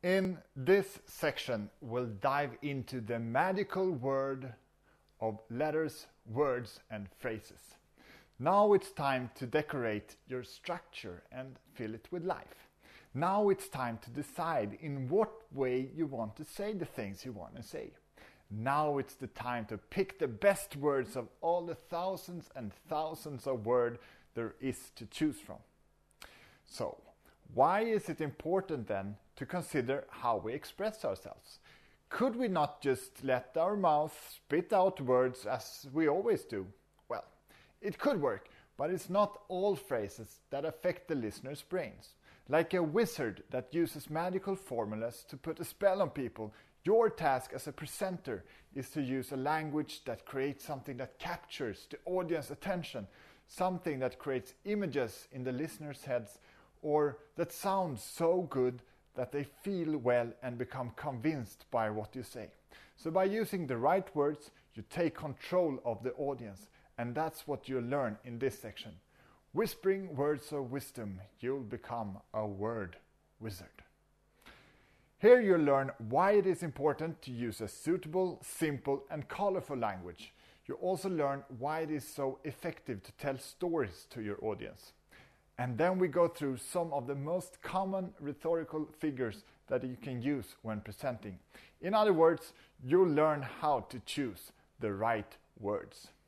In this section, we'll dive into the magical world of letters, words, and phrases. Now it's time to decorate your structure and fill it with life. Now it's time to decide in what way you want to say the things you want to say. Now it's the time to pick the best words of all the thousands and thousands of words there is to choose from. So, why is it important then to consider how we express ourselves? Could we not just let our mouth spit out words as we always do? Well, it could work, but it's not all phrases that affect the listener's brains. Like a wizard that uses magical formulas to put a spell on people, your task as a presenter is to use a language that creates something that captures the audience's attention, something that creates images in the listener's heads, or that sounds so good that they feel well and become convinced by what you say. So by using the right words, you take control of the audience, and that's what you'll learn in this section. Whispering words of wisdom, you'll become a word wizard. Here you'll learn why it is important to use a suitable, simple, and colorful language. You also learn why it is so effective to tell stories to your audience. And then we go through some of the most common rhetorical figures that you can use when presenting. In other words, you'll learn how to choose the right words.